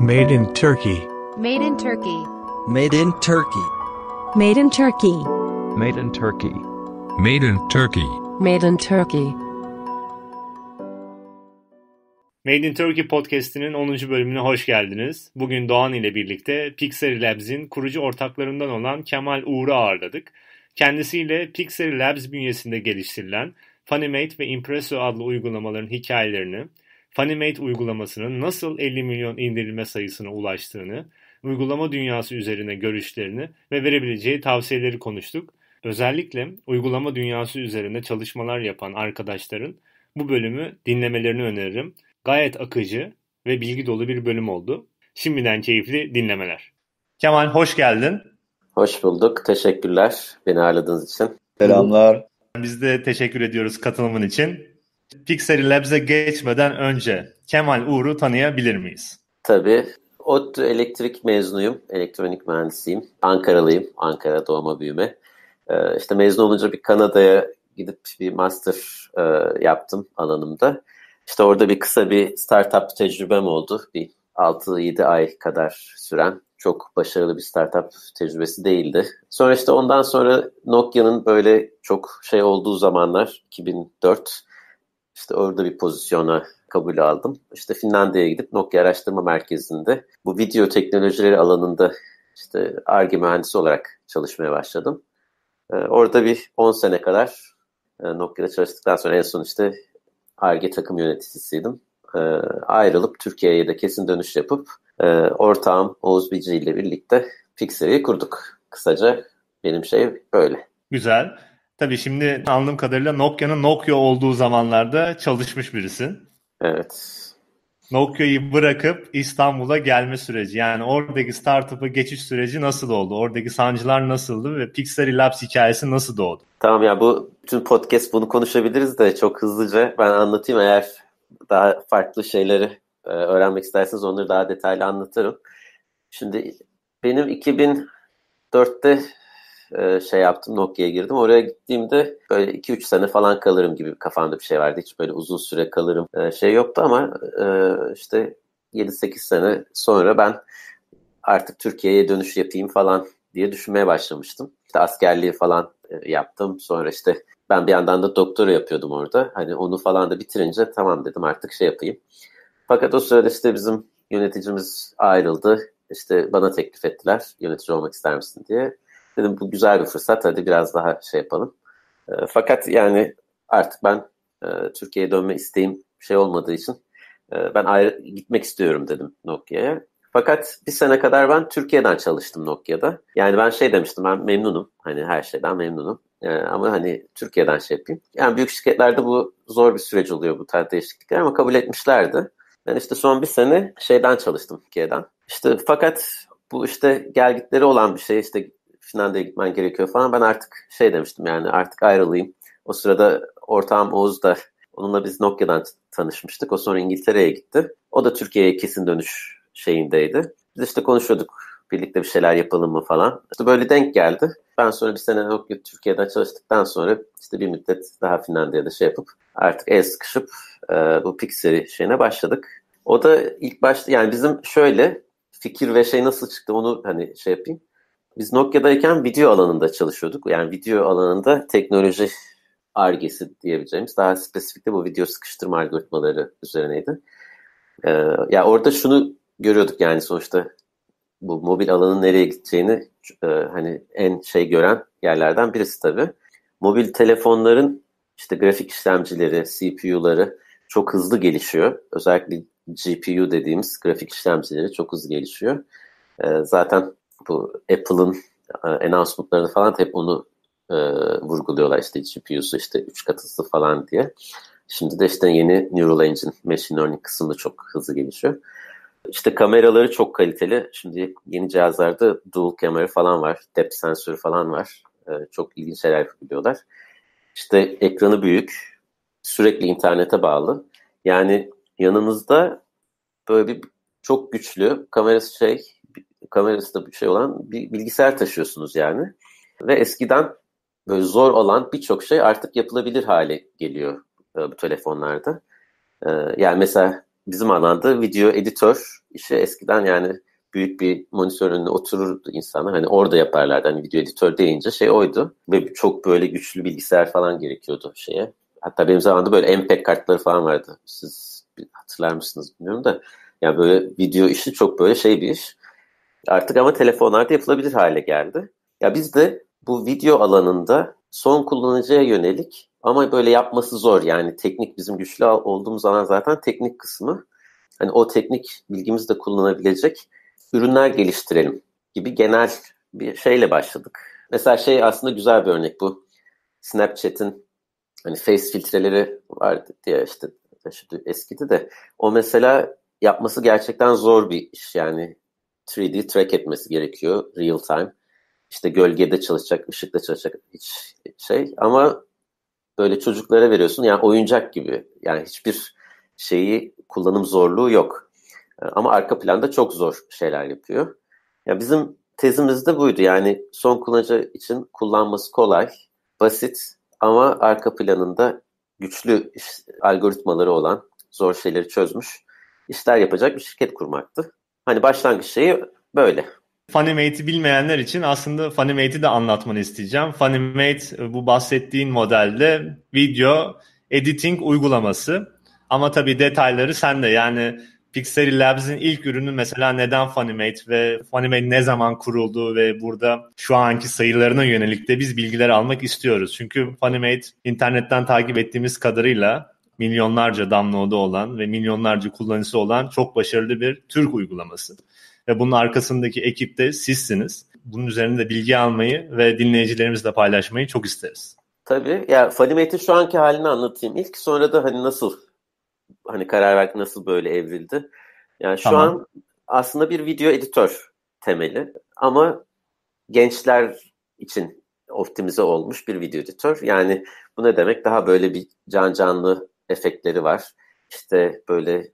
Made in Turkey. Made in Turkey. Made in Turkey. Made in Turkey. Made in Turkey. Made in Turkey. Made in Turkey. Made in Turkey podcast'inin 10. bölümüne hoş geldiniz. Bugün Doğan ile birlikte Pixel Labs'in kurucu ortaklarından olan Kemal Uğur'u ağırladık. Kendisiyle Pixel Labs bünyesinde geliştirilen Funimate ve Impresso adlı uygulamaların hikayelerini, Funimate uygulamasının nasıl 50 milyon indirilme sayısına ulaştığını, uygulama dünyası üzerine görüşlerini ve verebileceği tavsiyeleri konuştuk. Özellikle uygulama dünyası üzerine çalışmalar yapan arkadaşların bu bölümü dinlemelerini öneririm. Gayet akıcı ve bilgi dolu bir bölüm oldu. Şimdiden keyifli dinlemeler. Kemal hoş geldin. Hoş bulduk. Teşekkürler beni ağırladığınız için. Selamlar. Biz de teşekkür ediyoruz katılımın için. Pixel Labs'e geçmeden önce Kemal Uğur'u tanıyabilir miyiz? Tabii. ODTÜ elektrik mezunuyum. Elektronik mühendisiyim. Ankaralıyım. Ankara doğma büyüme. İşte mezun olunca bir Kanada'ya gidip bir master yaptım alanımda. İşte orada kısa bir startup tecrübem oldu. Bir 6-7 ay kadar süren çok başarılı bir startup tecrübesi değildi. Sonra işte ondan sonra Nokia'nın böyle çok olduğu zamanlar 2004 işte orada bir pozisyona kabul aldım. İşte Finlandiya'ya gidip Nokia Araştırma Merkezi'nde bu video teknolojileri alanında işte Ar-Ge mühendisi olarak çalışmaya başladım. Orada bir 10 sene kadar Nokia'da çalıştıktan sonra en son işte Ar-Ge takım yöneticisiydim. Ayrılıp Türkiye'ye de kesin dönüş yapıp ortağım Oğuz Bici ile birlikte Pixel'i kurduk. Kısaca benim böyle. Güzel. Tabii şimdi anladığım kadarıyla Nokia'nın Nokia olduğu zamanlarda çalışmış birisin. Evet. Nokia'yı bırakıp İstanbul'a gelme süreci, yani oradaki startup'a geçiş süreci nasıl oldu? Oradaki sancılar nasıldı ve Pixel Labs hikayesi nasıl doğdu? Tamam ya, bu bütün podcast bunu konuşabiliriz de çok hızlıca ben anlatayım. Eğer daha farklı şeyleri öğrenmek isterseniz onları daha detaylı anlatırım. Şimdi benim 2004'te yaptım, Nokia'ya girdim. Oraya gittiğimde böyle 2-3 sene falan kalırım gibi kafamda bir şey vardı. Hiç böyle uzun süre kalırım yoktu ama işte 7-8 sene sonra ben artık Türkiye'ye dönüş yapayım falan diye düşünmeye başlamıştım. İşte askerliği falan yaptım. Sonra işte ben bir yandan da doktora yapıyordum orada. Hani onu falan da bitirince tamam dedim, artık yapayım. Fakat o sırada işte bizim yöneticimiz ayrıldı. İşte bana teklif ettiler, yönetici olmak ister misin diye. Dedim bu güzel bir fırsat, hadi biraz daha yapalım. Fakat yani artık ben Türkiye'ye dönme isteğim olmadığı için ben gitmek istiyorum dedim Nokia'ya. Fakat bir sene kadar ben Türkiye'den çalıştım Nokia'da. Yani ben demiştim, ben memnunum. Hani her şeyden memnunum. Ama hani Türkiye'den yapayım. Yani büyük şirketlerde bu zor bir süreç oluyor, bu tarz değişiklikler, ama kabul etmişlerdi. Ben işte son bir sene çalıştım Türkiye'den. İşte fakat bu işte gelgitleri olan bir işte Finlandiya'ya gitmen gerekiyor falan. Ben artık demiştim, yani artık ayrılayım. O sırada ortağım Oğuz da, onunla biz Nokia'dan tanışmıştık. O sonra İngiltere'ye gitti. O da Türkiye'ye kesin dönüş şeyindeydi. Biz işte konuşuyorduk, birlikte bir şeyler yapalım mı falan. İşte böyle denk geldi. Ben sonra bir sene Nokia Türkiye'den çalıştıktan sonra işte bir müddet daha Finlandiya'da yapıp artık el sıkışıp bu Pixel başladık. O da ilk başta yani bizim fikir ve nasıl çıktı onu yapayım. Biz Nokia'dayken video alanında çalışıyorduk. Yani video alanında teknoloji Ar-Ge'si diyebileceğimiz, daha spesifik de bu video sıkıştırma algoritmaları üzerineydi. Ya orada şunu görüyorduk, yani sonuçta bu mobil alanın nereye gideceğini hani en gören yerlerden birisi tabii. Mobil telefonların işte grafik işlemcileri, CPU'ları çok hızlı gelişiyor. Özellikle GPU dediğimiz grafik işlemcileri çok hızlı gelişiyor. Zaten bu Apple'ın announcement'larını falan hep onu vurguluyorlar, işte GPU'su 3 kat hızlı falan diye. Şimdi de işte yeni Neural Engine, Machine Learning kısmı çok hızlı gelişiyor. İşte kameraları çok kaliteli. Şimdi yeni cihazlarda dual kamera falan var. Depth sensörü falan var. Çok ilginç şeyler yapabiliyorlar. İşte ekranı büyük. Sürekli internete bağlı. Yani yanınızda böyle bir çok güçlü kamerası da olan bir bilgisayar taşıyorsunuz yani. Ve eskiden böyle zor olan birçok şey artık yapılabilir hale geliyor bu telefonlarda. Yani mesela bizim alanda video editör işi eskiden yani büyük bir monitör önüne otururdu insanlar. Hani orada yaparlardı. Hani video editör deyince şey oydu. Ve çok böyle güçlü bilgisayar falan gerekiyordu şeye. Hatta benim zamanımda böyle MPEG kartları falan vardı. Siz hatırlar mısınız bilmiyorum da. Yani böyle video işi çok böyle şey bir iş. Artık ama telefonlarda yapılabilir hale geldi. Ya biz de bu video alanında son kullanıcıya yönelik ama böyle yapması zor. Yani teknik bizim güçlü olduğumuz zaman zaten teknik kısmı. Hani o teknik bilgimizi de kullanabilecek ürünler geliştirelim gibi genel bir şeyle başladık. Mesela şey aslında güzel bir örnek bu. Snapchat'in hani face filtreleri vardı diye işte eskidi de o mesela yapması gerçekten zor bir iş. Yani 3D track etmesi gerekiyor real time. İşte gölgede çalışacak, ışıkta çalışacak hiç şey ama böyle çocuklara veriyorsun yani oyuncak gibi. Yani hiçbir şeyi kullanım zorluğu yok. Ama arka planda çok zor şeyler yapıyor. Ya bizim tezimiz de buydu. Yani son kullanıcı için kullanması kolay, basit ama arka planında güçlü algoritmaları olan, zor şeyleri çözmüş işler yapacak bir şirket kurmaktı. Hani başlangıç şeyi böyle. Funimate'i bilmeyenler için aslında Funimate'i de anlatmanı isteyeceğim. Funimate bu bahsettiğin modelde video editing uygulaması. Ama tabii detayları sende. Yani Pixel Labs'in ilk ürünü mesela neden Funimate ve Funimate ne zaman kuruldu ve burada şu anki sayılarına yönelik de biz bilgiler almak istiyoruz. Çünkü Funimate internetten takip ettiğimiz kadarıyla milyonlarca download'u olan ve milyonlarca kullanıcısı olan çok başarılı bir Türk uygulaması. Ve bunun arkasındaki ekip de sizsiniz. Bunun üzerinde bilgi almayı ve dinleyicilerimizle paylaşmayı çok isteriz. Tabii. Ya Funimate'in şu anki halini anlatayım. İlk sonra da hani nasıl karar verdik nasıl böyle evrildi. Yani şu an aslında bir video editör temeli ama gençler için optimize olmuş bir video editör. Yani bu ne demek? Daha böyle bir canlı efektleri var. İşte böyle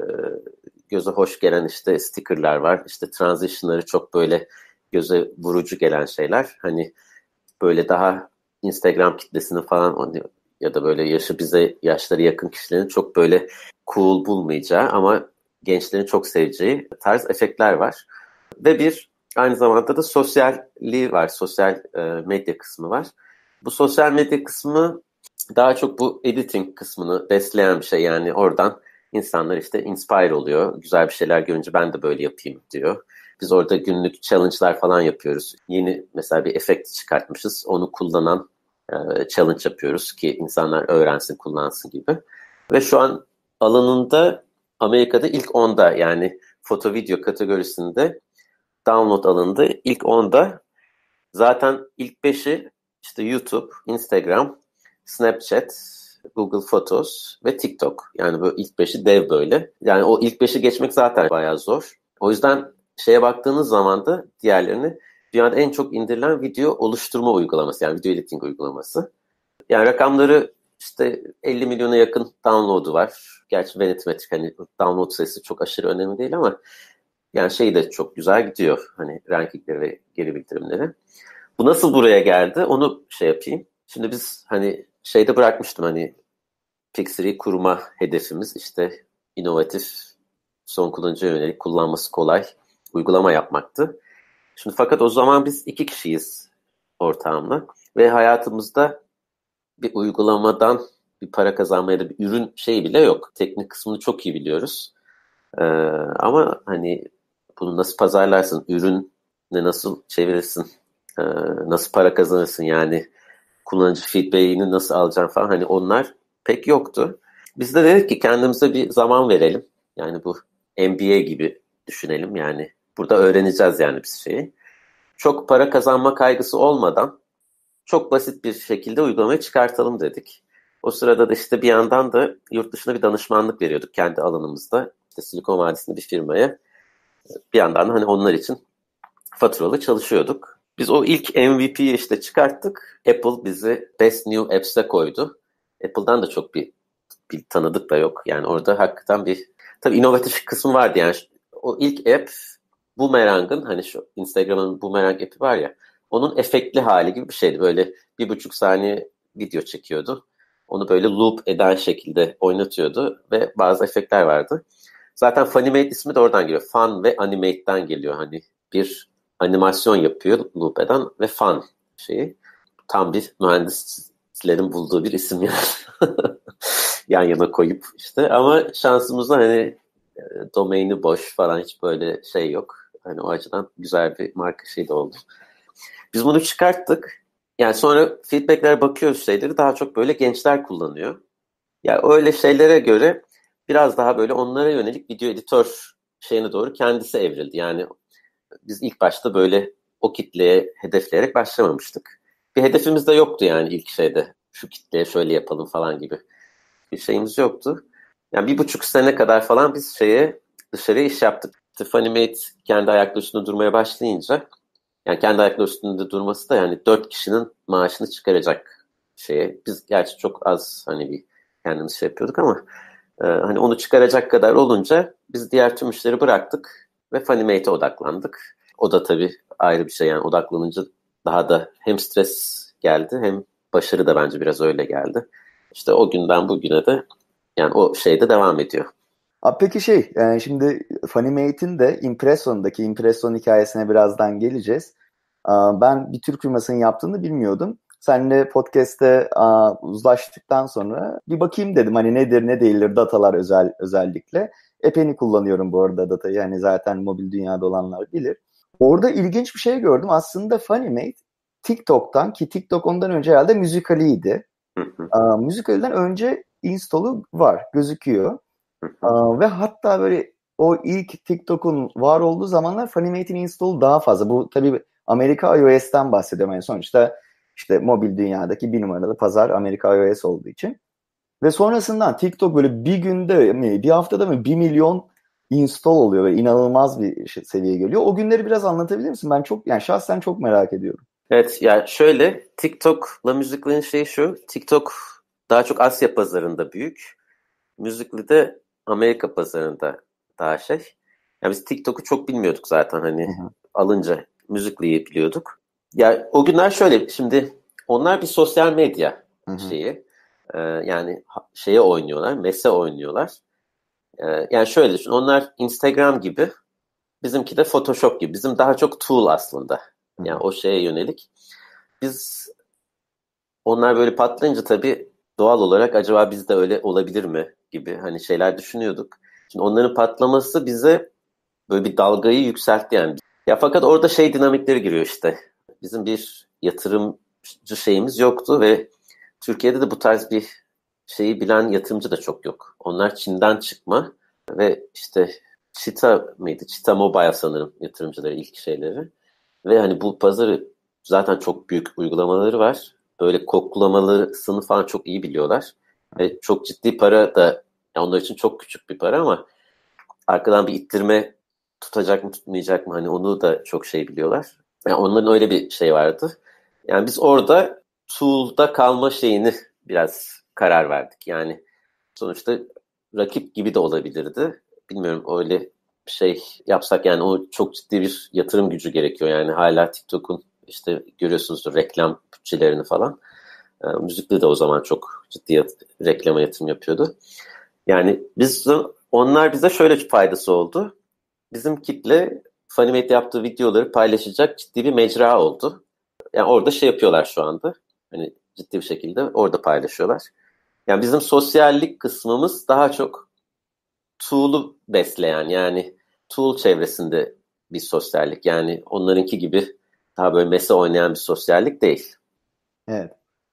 göze hoş gelen işte stickerlar var. İşte transition'ları çok böyle göze vurucu gelen şeyler. Hani böyle daha Instagram kitlesini falan ya da böyle yaşları yakın kişilerin çok böyle cool bulmayacağı ama gençlerin çok seveceği tarz efektler var. Ve aynı zamanda da sosyalliği var. Sosyal medya kısmı var. Bu sosyal medya kısmı daha çok bu editing kısmını besleyen bir şey. Yani oradan insanlar işte inspire oluyor. Güzel bir şeyler görünce ben de böyle yapayım diyor. Biz orada günlük challenge'lar falan yapıyoruz. Yeni mesela bir efekt çıkartmışız. Onu kullanan challenge yapıyoruz ki insanlar öğrensin, kullansın gibi. Ve şu an alanında Amerika'da ilk 10'da yani foto video kategorisinde download alanında ilk 10'da zaten ilk 5'i işte YouTube, Instagram, Snapchat, Google Photos ve TikTok. Yani böyle ilk 5'i dev böyle. Yani o ilk 5'i geçmek zaten bayağı zor. O yüzden şeye baktığınız zaman da diğerlerini dünyada en çok indirilen video oluşturma uygulaması yani video editing uygulaması. Yani rakamları işte 50 milyona yakın download'u var. Gerçi Vanity Metric hani download sayısı çok aşırı önemli değil ama yani şey de çok güzel gidiyor. Hani rankingleri ve geri bildirimleri. Bu nasıl buraya geldi? Onu şey yapayım. Şimdi biz hani şeyde bırakmıştım hani Pixar'i kurma hedefimiz işte inovatif, son kullanıcıya yönelik kullanması kolay uygulama yapmaktı. Şimdi fakat o zaman biz 2 kişiyiz ortağımla ve hayatımızda bir uygulamadan bir para kazanma ya da bir ürün şeyi bile yok. Teknik kısmını çok iyi biliyoruz. Ama hani bunu nasıl pazarlarsın, ürünle nasıl çevirirsin, nasıl para kazanırsın yani kullanıcı feedback'ini nasıl alacaksın falan hani onlar pek yoktu. Biz de dedik ki kendimize bir zaman verelim. Yani bu MBA gibi düşünelim yani. Burada öğreneceğiz yani biz şeyi. Çok para kazanma kaygısı olmadan çok basit bir şekilde uygulamayı çıkartalım dedik. O sırada da işte bir yandan da yurt dışına bir danışmanlık veriyorduk kendi alanımızda. İşte Silikon Vadisi'nde bir firmaya. Bir yandan da hani onlar için faturalı çalışıyorduk. Biz o ilk MVP'yi işte çıkarttık. Apple bizi Best New Apps'e koydu. Apple'dan da çok bir tanıdık da yok. Yani orada hakikaten tabii inovatif kısmı vardı yani. O ilk app Boomerang'ın hani şu Instagram'ın Boomerang app'i var ya onun efektli hali gibi bir şeydi. Böyle 1,5 saniye video çekiyordu. Onu böyle loop eden şekilde oynatıyordu ve bazı efektler vardı. Zaten Funimate ismi de oradan geliyor. Fun ve Animate'den geliyor. Hani bir animasyon yapıyor Lupe'den ve fun şeyi. Tam bir mühendislerin bulduğu bir isim yani. Yan yana koyup işte. Ama şansımızda hani domaini boş falan, hiç böyle şey yok. Hani o açıdan güzel bir marka şey de oldu. Biz bunu çıkarttık. Yani sonra feedbacklere bakıyoruz, şeyleri daha çok böyle gençler kullanıyor. Yani öyle şeylere göre biraz daha böyle onlara yönelik video editör şeyine doğru kendisi evrildi. Yani biz ilk başta böyle o kitleye hedefleyerek başlamamıştık. Bir hedefimiz de yoktu yani ilk şeyde. Şu kitleye şöyle yapalım falan gibi bir şeyimiz yoktu. Yani 1,5 sene kadar falan biz dışarıya iş yaptık. Funimate kendi ayakları üstünde durmaya başlayınca, yani kendi ayakları üstünde durması da yani 4 kişinin maaşını çıkaracak şeye. Biz gerçi çok az hani bir kendimiz şey yapıyorduk ama hani onu çıkaracak kadar olunca biz diğer tüm işleri bıraktık ve Funimate'e odaklandık. O da tabii ayrı bir şey, yani odaklanınca daha da hem stres geldi hem başarı da bence biraz öyle geldi. İşte o günden bugüne de yani o şeyde devam ediyor. Peki şimdi Funimate'in de Impression'daki hikayesine birazdan geleceğiz. Ben bir Türk firmasının yaptığını bilmiyordum. Seninle podcast'te uzlaştıktan sonra bir bakayım dedim. Hani nedir ne değildir datalar özellikle. Epey'ini kullanıyorum bu arada datayı. Yani zaten mobil dünyada olanlar bilir. Orada ilginç bir şey gördüm. Aslında Funimate TikTok'tan, ki TikTok ondan önce herhalde Musical.ly'ydi. Musical.ly'den önce install'u var, gözüküyor. Ve hatta böyle o ilk TikTok'un var olduğu zamanlar Funimate'in install'u daha fazla. Bu tabii Amerika iOS'ten bahsediyorum. Yani sonuçta işte mobil dünyadaki bir numaralı pazar Amerika iOS olduğu için. Ve sonrasından TikTok böyle bir günde mi, bir haftada mı 1 milyon install oluyor ve inanılmaz bir seviyeye geliyor. O günleri biraz anlatabilir misin? Ben şahsen çok merak ediyorum. Evet, yani şöyle, TikTok'la Musical.ly'nin şeyi şu. TikTok daha çok Asya pazarında büyük. Musical.ly de Amerika pazarında daha şey. Yani biz TikTok'u çok bilmiyorduk zaten, hani alınca Musical.ly'yi biliyorduk. Ya o günler şöyle, şimdi onlar bir sosyal medya şeyi. Yani şeye oynuyorlar, mese oynuyorlar. Yani şöyle düşün, onlar Instagram gibi, bizimki de Photoshop gibi. Bizim daha çok tool aslında. Yani o şeye yönelik. Onlar böyle patlayınca tabii doğal olarak acaba biz de öyle olabilir mi gibi hani şeyler düşünüyorduk. Şimdi onların patlaması bize böyle bir dalgayı yükseltti yani. Ya fakat orada şey dinamikleri giriyor işte. Bizim bir yatırımcı şeyimiz yoktu ve Türkiye'de de bu tarz bir şeyi bilen yatırımcı da çok yok. Onlar Çin'den çıkma ve işte Cheetah Mobile sanırım yatırımcıları, ilk şeyleri. Ve hani bu pazarı zaten çok büyük uygulamaları var. Böyle koklamalısını falan çok iyi biliyorlar. Ve çok ciddi para da, yani onlar için çok küçük bir para ama arkadan bir ittirme tutacak mı tutmayacak mı, hani onu da çok şey biliyorlar. Yani onların öyle bir şey vardı. Yani biz orada tool'da kalma şeyini biraz karar verdik. Yani sonuçta rakip gibi de olabilirdi. Bilmiyorum, öyle bir şey yapsak yani o çok ciddi bir yatırım gücü gerekiyor. Yani hala TikTok'un işte görüyorsunuzdur reklam bütçelerini falan. Müzikli de o zaman çok ciddi reklama yatırım yapıyordu. Yani onlar bize şöyle bir faydası oldu. Bizim kitle Funimate yaptığı videoları paylaşacak ciddi bir mecra oldu. Yani orada şey yapıyorlar şu anda. Hani ciddi bir şekilde orada paylaşıyorlar. Yani bizim sosyallik kısmımız daha çok tool'u besleyen, yani tool çevresinde bir sosyallik. Yani onlarınki gibi daha böyle mese oynayan bir sosyallik değil. Evet.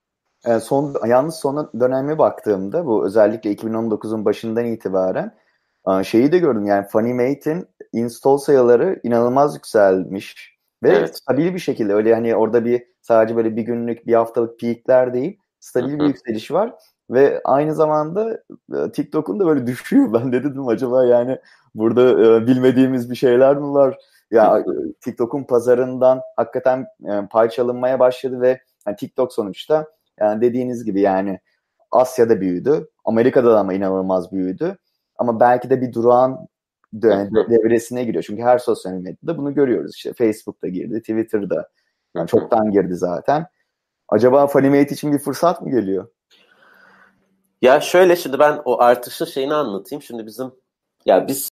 Yalnız son döneme baktığımda, bu özellikle 2019'un başından itibaren şeyi de gördüm. Yani Funimate'in install sayıları inanılmaz yükselmiş. Ve stabil bir şekilde, öyle hani orada sadece böyle bir günlük, bir haftalık peakler değil, stabil bir yükseliş var. Ve aynı zamanda TikTok'un da böyle düşüyor. Ben de dedim acaba yani burada bilmediğimiz bir şeyler mi var? Ya TikTok'un pazarından hakikaten pay çalınmaya başladı ve yani TikTok sonuçta, yani dediğiniz gibi, yani Asya'da büyüdü. Amerika'da da ama inanılmaz büyüdü. Ama belki de bir durağan devresine giriyor. Çünkü her sosyal medyada bunu görüyoruz. İşte Facebook'ta girdi, Twitter'da. Yani çoktan girdi zaten. Acaba Funimate için bir fırsat mı geliyor? Ya şöyle, şimdi ben o artışın şeyini anlatayım. Şimdi biz